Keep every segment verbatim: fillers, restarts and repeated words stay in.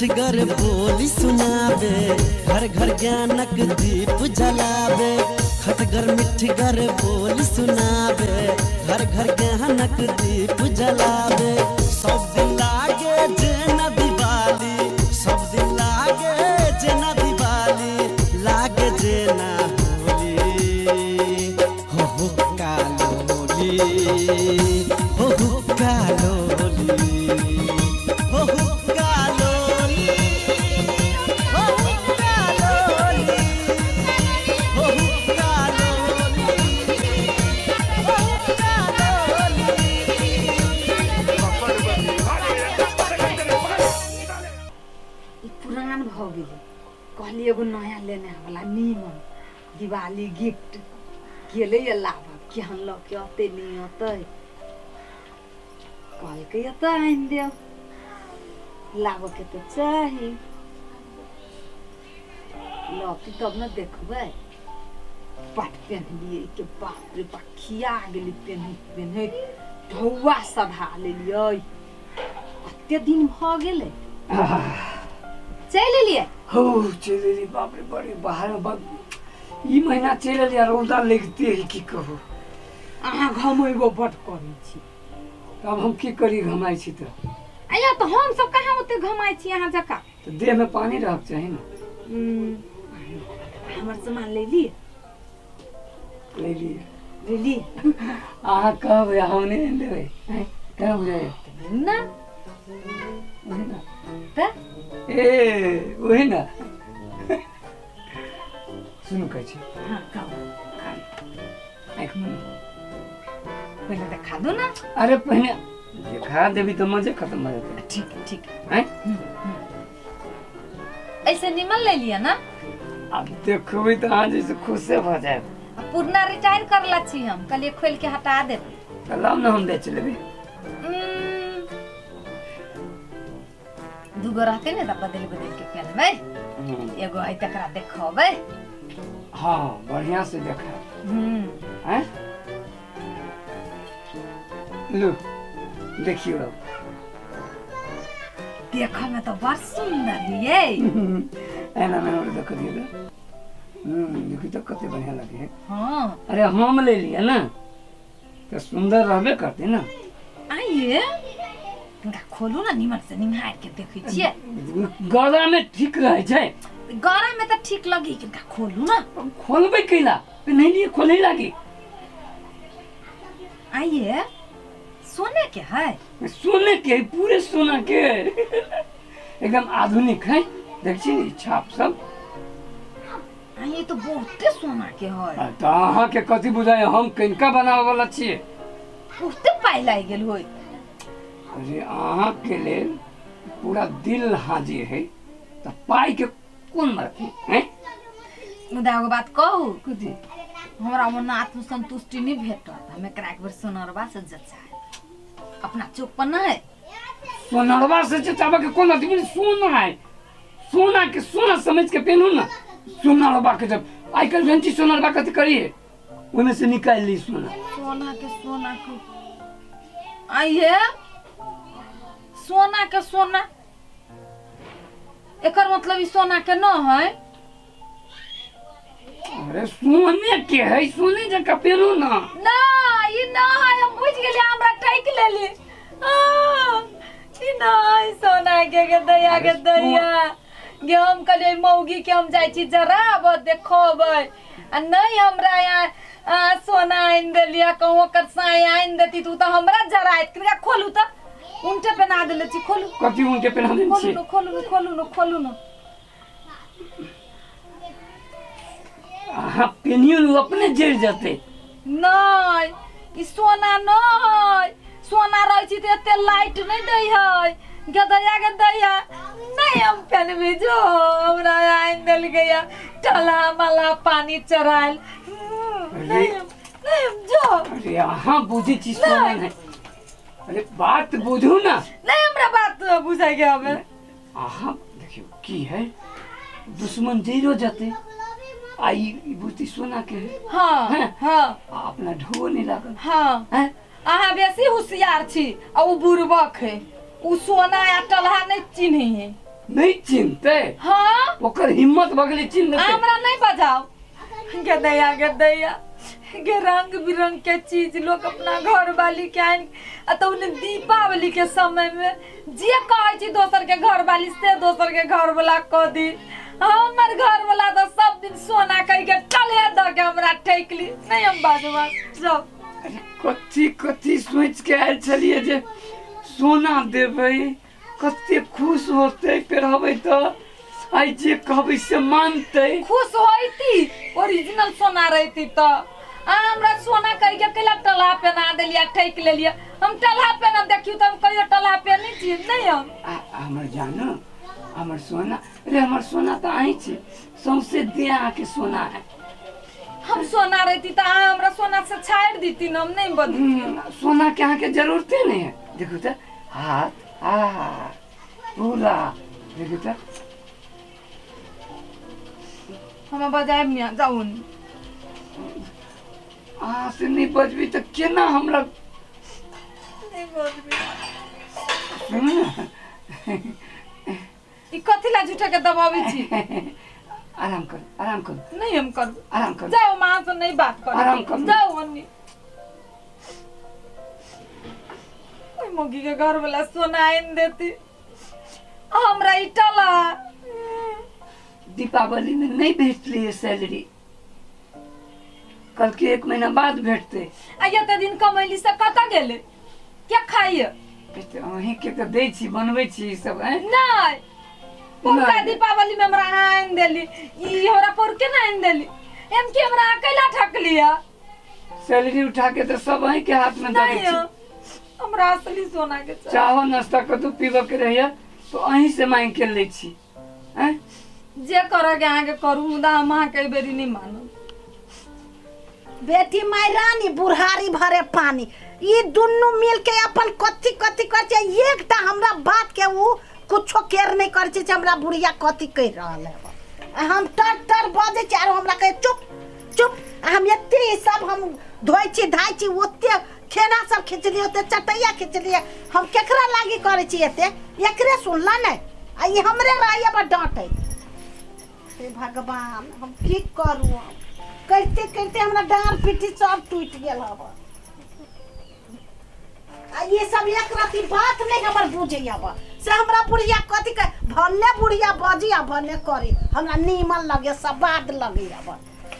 मिठगर बोली सुनावे, घर घर ज्ञानक दीप जलावे। खटगर मिठगर बोली सुनावे, घर घर ज्ञानक दीप जलावे। सब दिन लागे जेना दिवाली, सब दिन लागे जेना दिवाली, लागे जेना होली। हो हो कालोली, हो हो कालोली, हो हो कालोली, हो हो कालोली, हो हो कालोली, हो हो कालोली। पुरान भ गेले, कहली एगो नया लेने वाला नीमन दिवाली गिफ्ट गेले ये लाभ केहन ल के अते नहीं अते कल के अते आइन दे लाभ के तो चाही लती तब न देखबे पाट पहनलिए के बाप रे बाप खिया गेली पहन पहन ढौआ सधा लेलिए कते दिन भ गेले चल लिए हो चलेली बाप रे बड़ी बाहर में ई महीना चलेली रौदा लगते है की कहू अहाँ घमैबो बट करै छी अब हम की करी घमाई छी त आया तो हम सब कहां ओते घमाई छी अहाँ जका तो देह में पानी रहक चाहिए ना हमर सामान ले लिए ले लिए ले लिए आहा कब हम नहीं लेबै हैं कब बुझाय ना वही ना त ए वही ना सुनो कहै छी हां खाओ एक मिनट पहले देखा दो ना अरे पहले देखा देवी तो मजे खत्म हो जाते ठीक ठीक हैं ऐसे निमन ले लिया ना अब देखबे तो आज जैसे खुश से हो जाए पुरना रिटायर करला छी हम कल खोल के हटा दे कलम ना हम बेच लेबे दुगो रहते ने त बदल बदल के पहनबे एगो आई तकरा देखबे हां बढ़िया से देखा हम्म हैं लो देखियो देखो में तो बड़ सुंदर ये एना में और देख दियो हम्म देखि तो कते बढ़िया लगे है हां अरे हम ले लिया ना तो सुंदर रहबे करते ना आइए इनका खोलू ना निमन से निहार के देखै छियै गला में ठीक रहे छै गला में तो ठीक लगी इनका खोलू ना खोलबे कैला नहीं लिए खोले लागी आइए सोने के है सोने के पूरे सोना के एकदम आधुनिक है देखी छाप सब ये तो बहुते सोना के है तो अहाँ के कथी बुझाय हम किनका बनावे वाला छिए बहुते पाई लाग गेल होय अरे अहाँ के लेल पूरा दिल हाजिर है तो पाई के कौन मरती हैं मुदा एगो बात कहू कथी हमरा मन आत्म संतुष्टि नहीं भेटत हम एकरा एक बेर सोनरबा से जचाए अपना चुप पर ना है सोनरबा से जचाबा के कौन अथी सोना है सोना के सोना समझ के पहनू ना सोनरबा के जब आई कल घंटी सोनरबा कथी करिए उनमें से निकाल ली सोना सोना के सोना के आइए सोना के सोना एकर मतलब ई सोना के न है अरे सोने के है सोने जका पहनू ना ना ई ना है हम बुझ गेली हमरा टाइक लेली आ ई ना है सोना के के दया के दया गे हम कले मौगी के हम जाई छी जरा अब देखोबै आ नहीं हमरा यहाँ सोना आइन देलिया कहूँ कर साई आइन देती तू तो हमरा जरा एकरा खोलू त उनटे पहना देले छी खोलू कथी उनटे पहना देले छी खोलू न खोलू न खोलू न हां पेनियो अपने जड़ जाते नहीं ई सोना नहीं सोना रही छी त एते लाइट नहीं दई है गदया गदया नहीं हम पहनबे जो हमरा आइन देल गया टला मला पानी चराल नहीं नहीं जो अरे हां बुझी छी सोना है अरे बात बुझू ना नहीं हमरा बात बुझाई गया हमें आहा देखियो की है दुश्मन जीरो जाते आई बुझती सोना के हां हां अपना ढो नहीं लागल हां हैं आहा बेसी होशियार छी आ उ बुरबक है उ सोना या टलहा नहीं चिन्हे है नहीं चिन्हते हाँ ओकर हिम्मत भगले चिन्ह लेते हमरा नहीं बजाओ गे दैया गे दैया गे रंग बिरंग के चीज लोग अपना घर वाली के आन तो दीपावली के समय में जे कहे छी दोसर के घर वाली से दोसर के घर वाला कह दी हमर घर वाला तो सब दिन सोना कह के चले द के हमरा ठेकली नहीं हम बाजवा जाओ अरे कथी कथी सोच के आयल छलिए जे सोना देबै कते खुश होते पहरबै तो आई जे कहबै से मानते खुश होइती ओरिजिनल सोना रहती तो आ हमरा सोना कह के कैला टला पहना देलिया ठेक लेलिया हम टला पहना देखियो तो हम कहियो टला पहनी छी नहीं हम हमर जानो हमर सोना अरे हमर सोना तो आई छे सौसे दिया के सोना है हम सोना रहती तो आ हमरा सोना से छाड़ देती न हम नहीं बदली सोना के यहाँ के जरूरत नहीं है देखो तो हाथ आ पूरा देखो तो हम बजाए मिया जाऊन आ से नहीं बजबी तो केना हमरा नहीं बजबी सुन ई कथि ला झूठा के दबावी छी आराम कर आराम कर नहीं हम कर आराम कर जाओ मां से नहीं बात कर आराम कर। जाओ अन्नी ओए मोगी के घर वाला सोना आइन देती हमरा ई टला दीपावली में नहीं भेटली है सैलरी कल के एक महीना बाद भेटते आइया त दिन कमैली से कता गेले क्या खाइए बेटे अहीं के तो दै छी बनबै छी ई सब हैं नहीं उनका नहीं। दीपावली में हमरा आइन देली ई हमरा पर के ना आइन देली एम के हमरा अकेला ठक लिया सैलरी उठा के तो सब अहीं के हाथ में दे दै नहीं छी हमरा असली सोना के चाहिए। चाहो नाश्ता कतौ पीबऽ के रहिए तो अहीं से मांग के लै छी हैं जे करे के आगे करू मुदा हम अहाँ कई बेरी नहीं मानब बेटी माय रानी बुढ़ारी भरे पानी ये दुन्नु मिल के अपन कथी कथी कर छै एकटा हमरा बात के उ कुछो केयर नहीं कर छै हमरा बुढ़िया कथी कह रहल है हम टर टर बजे चार हमरा कहे चुप चुप हम एते सब हम धोइ छी धाइ छी ओते खेना सब खिचली ओते चटैया खिचली हम केकरा लागी करे छी एते एकरे सुनला नहीं आ ये हमरे राय बा डांटे हे भगवान हम की करू करते करते हमरा डांर पीठी सब टूट गेल हवा आ ये सब एक राती बात नहीं हमर बुझे हवा से हमरा बुढ़िया कथी के भले बुढ़िया बजी आ भले करी हमरा नीमन लगे सबाद लगे हवा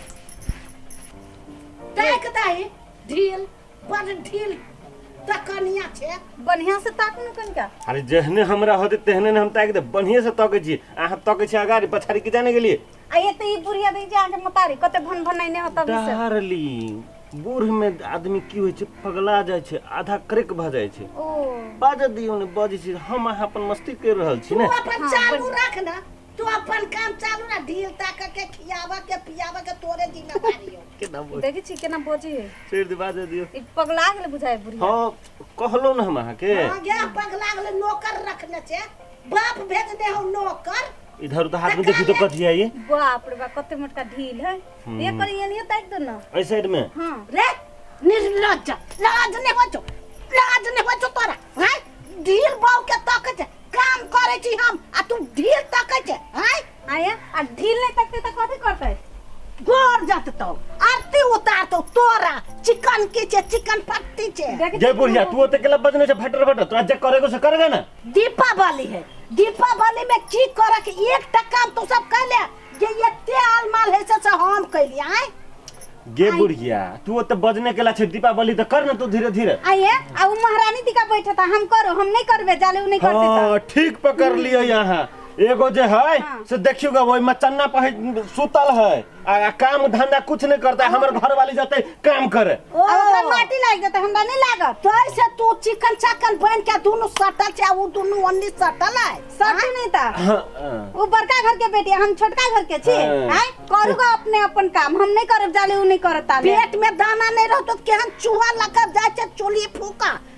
देख दाई ढील बड़ ढील तकनिया छे बढ़िया से ताकनु कनका अरे जहने हमरा होते तेहने हम ताक दे बढ़िया से तके छी आहा तके छी अगाड़ी पछाड़ी के जाने के लिए आ ये त ई बुढ़िया दे जे आके मतारी कते भन भन नहीं होता विषय डारली बूढ़ में आदमी की होय छै पगला जाय छै आधा क्रेक भ जाय छै ओ बाज दियो ने बाजी छी हम अहाँ अपन मस्ती कर रहल छी तू ने अपन चालू रख ना तू अपन काम चालू ना ढील ताक के खियावा के पियावा के तोरे जिम्मेदारी हो केना बोल देखि छी केना बजी है छोड़ दे बाज दियो ई पगला गेल बुझाय बुढ़िया हां कहलो न हम अहाँ के हां गे पगला गेले नौकर रखने छे बाप भेज दे हो नौकर इधर उधर हाथ में देखी तो कथी है ये बाप रे बाप कते मोटका ढील है ये करिए नहीं ताक दो ना ऐ साइड में हां रे निर्लज्ज लाज ने बचो लाज ने बचो तोरा हैं ढील बाव के तक छे काम करे छी हम आ तू ढील तक छे हैं आया आ ढील नहीं तकते त कथि करतै गोर जात तो आरती उतार तो तोरा चिकन के छे चिकन पट्टी छे जय बुढ़िया तू ओते केला बजने से फटर फटर तोरा जे करेगो से करेगा ना दीपावली है दीपावली में की करे के एक टका तू सब कह ले जे एते आलमाल है से हम कहली आए गे बुढ़िया तू ओते बजने केला छै दीपावली त कर ना तू धीरे धीरे आया आ उ महारानी दिका बैठा था हम करो हम नहीं करबे जाले उ नहीं करते हां ठीक पकड़ लियो यहाँ एगो जे है से देखियोगा वो मचन्ना पे सुतल है आ काम धंधा कुछ नहीं करता है हमर घर वाली जाते काम करे ओ ओकरा माटी लाग देता हमरा नहीं लागत तो ऐसे तू चिकन चाकन बन के दोनों सटल छै वो दोनों ओन्नी सटल है सब नहीं था हाँ, हाँ। वो बड़का घर के बेटी हम छोटका घर के छी हाँ। हैं करूगा अपने अपन काम हम नहीं करब जाले उ नहीं करता पेट में दाना नहीं रहतो केहन चूहा लगा जाय छै चुली फूका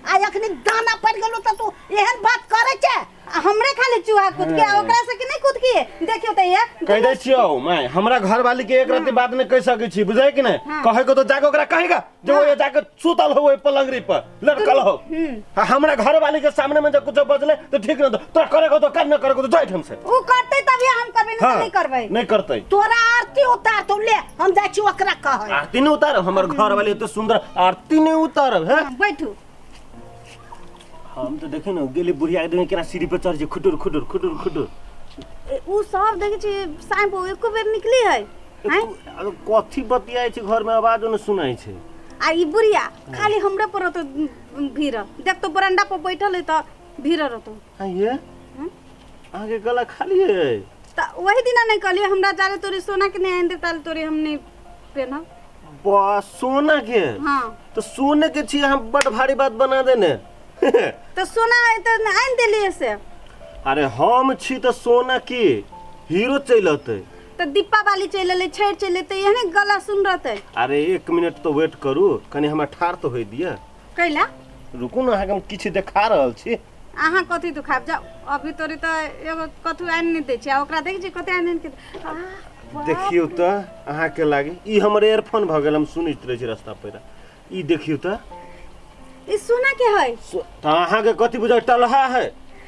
आ अखनी दाना पड़ गेलो त तू एहन बात करे छे हमरे खाली चूहा कूद के ओकरा से कि नहीं कूद के देखियो त ये कह दे छियो मैं हमरा घर वाली के एक राती बात नहीं कह सकै छी बुझाय कि नहीं कहे को तो जाके ओकरा कहेगा जो ये जाके सुतल हो पलंगरी पर लड़कल हो हमरा घर वाली के सामने में जब कुछ बजले तो ठीक न तो करे को तो कर न करे को तो जाय हम से उ करते तभी हम करबे नहीं करबे नहीं करते तोरा आरती उतार तो ले हम जाय छी ओकरा कहे आरती नहीं उतार हमर घर वाली तो सुंदर आरती नहीं उतार है बैठू हम तो देखे न गेली बुढ़िया देखे केना सीढ़ी पे चढ़ जे खुटुर खुटुर खुटुर खुटुर उ सब देखे छी साईं बो एको बेर निकली है हैं कथी बतियाय छै घर में आवाज न सुनाई छै आ ई बुढ़िया खाली हमरे पर तो भीड़ देख तो बरांडा पर बैठल है त भीड़ रहतो हां ये आगे गला खाली है त वही दिना नहीं कहली हमरा जारे तोरी सोना के नहीं आंदे ताल तोरी हम नहीं पहना बस सोना के हां तो सोने के छी हम बड़ भारी बात बना देने तो सोना त आन देली से अरे हम छी तो सोना की हीरो चलते तो दीपा वाली चलले छेड़ चलते यने गला सुन रहते अरे एक मिनट तो वेट करू कनी हमरा ठार तो होई दिया कैला रुकू ना हम किछ देखा रहल छी आहा कथि तो खाब जाओ अभी तोरी त एगो कथु आन नहीं दे छी ओकरा देख जे कते आन के देखियो त अहा के लागे ई हमर एयरफोन भ गेल हम सुनित रहे छी रास्ता पर ई देखियो त ई सोना के है त अहा के कथि बुझा टलहा है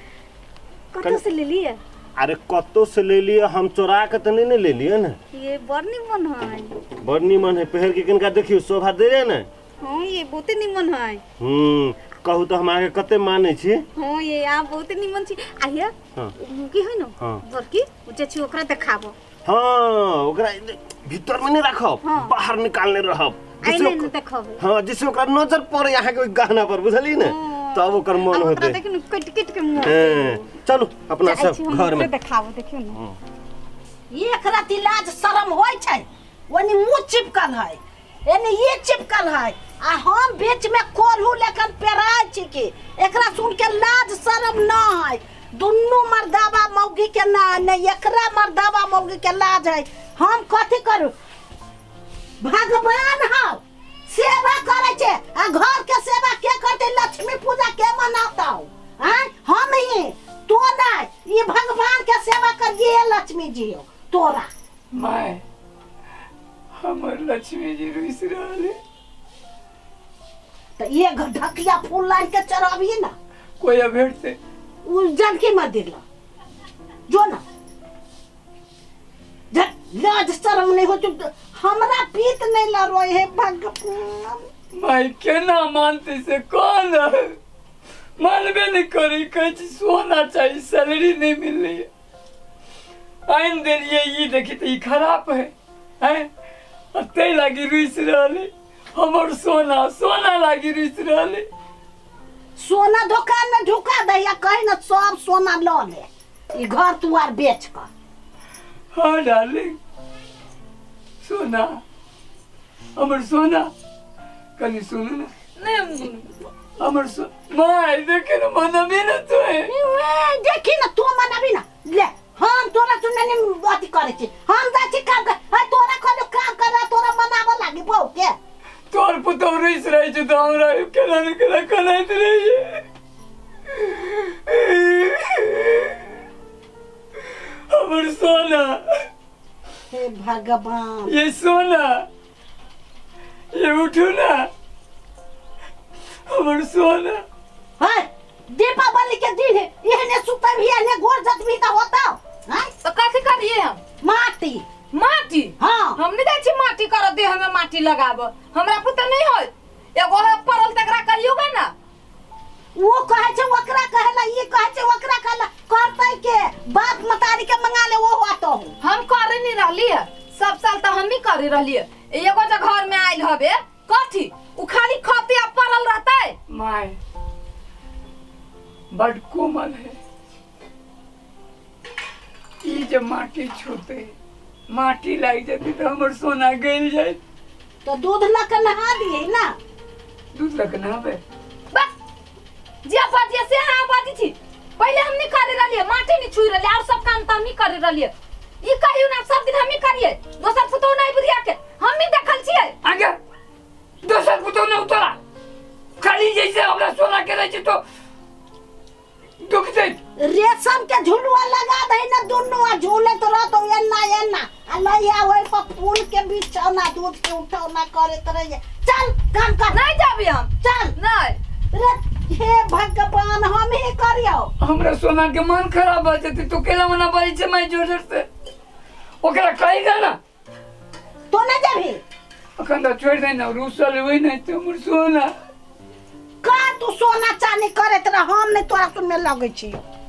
कतो से ले लिए अरे कतो से ले लिए हम चोरा के त नहीं ले लिए ना ये बड़ निमन है बड़ निमन है पहर के किनका देखियो शोभा दे रे ना हां ये बहुत निमन है हम्म कहू तो हम आगे कते माने छी हां ये आ बहुत निमन छी आहिया हां की है न बरकी उचे छी ओकरा देखाबो हां ओकरा भीतर में नहीं रखब बाहर निकालने रहब आइने न देखब हां जिससे ओकरा नजर पड़े यहाँ के गहना पर बुझली ना तब ओकर मन होते ओकरा देखिन कट कट के मुंह चलो अपना सब घर में देखाबो देखियो न एक रात इलाज शर्म होय छै ओनी मुंह चिपकल है एने ये चिपकल है आ हम बीच में कोल्हू लेकर पेराय छी के एकरा सुन के लाज शर्म न है दुन्नु मर्दावा मौगी के ना ने एकरा मर्दावा मौगी के लाज है हम कथि करू भगवान हो सेवा करे छे आ घर के सेवा के करते लक्ष्मी पूजा के मनाता हो हैं हम ही तो ना ये भगवान के सेवा कर ये लक्ष्मी जी हो तोरा माय हमर लक्ष्मी जी रुस रहले तो ये ढकिया फूल लाइन के चढ़ाबिए ना कोई अभेट से उस जानकी मंदिर ला जो ना लाज शर्म नहीं हो चुप हमरा पीत नहीं ला रोए है भगवान माय केना मानते से कौन है मानबे नहीं करी कहीं सोना चाहिए सैलरी नहीं मिल रही है आइन दिलिए ये देखी तो ये खराब है हैं अते लगी रुस रहले हमर सोना सोना लगी रुस रहले सोना दुकान में ढुका दे या कहीं ना सब सोना लो ले ये घर तुआर बेच कर हाँ डार्लिंग सोना हमर सोना कनी सुनो ना नहीं हमर सो माय देखे ना मना भी ना तो है देखी ना तू मना भी ना ले हम तोरा तू नहीं बात करे छी हम जाची काम कर है तोरा कोनो काम कर तोरा मनावा लागी बहु के तोर पुतो रुस रही जो तो हमरा केना न केना कनाइत रही हमर सोना हे भगवान ये सोना ये उठो ना हमर सोना है दीपावली के दिन है ये सुता भी है गोर जत भी तो होता है तो कथी करिए हम माटी माटी हाँ हम नहीं जाई माटी कर दे हमें माटी लगाब हमरा पता नहीं हो एगो है परल तकरा कहियोगा ना वो कहे छे वकरा कहला ये कहे छे वकरा कहला करतै के बाप मतारी के मंगा ले वो हुआ तो हम करे नहीं रहली है सब साल तो हम ही करे रहली है एगो जो घर में आइल हबे कथी उ खाली खतिया परल रहता है माय बड़ कोमल है ई जब माटी छूते माटी लग जाती तो हमर सोना गल जाए तो दूध लक नहा दिए ना दूध लक नहाबे बस जे बाजी से हां बाजी थी पहले हम नहीं करे रहली है माटी नहीं छुई रहली और सब काम तो हम ही करे रहली है ई कहियो ना सब दिन हम ही करिए दोसर पुतो नहीं बुझिया के हम ही देखल छिए आगे दोसर पुतो न उतरा खाली जैसे हमरा सोना के रहे तो दुख दे रेशम के झुलुआ लगा दे ना दुनु आ झूले तो रह तो एना एना आ लइया होय पर फूल के बिछौना दूध के उठौना करे तरह चल काम कर नहीं जाबी हम चल नहीं रे हे भगवान हम ही करियो हमरा सोना के मन खराब हो जाती तो केला मना बाई से मैं जोर जोर से ओकरा कहेगा ना तो ना जाबी अखन तो छोड़ दे ना रूसल होई नहीं तो मोर सोना का तू सोना चांदी करे तरह हम नहीं तोरा सुन में लगे छी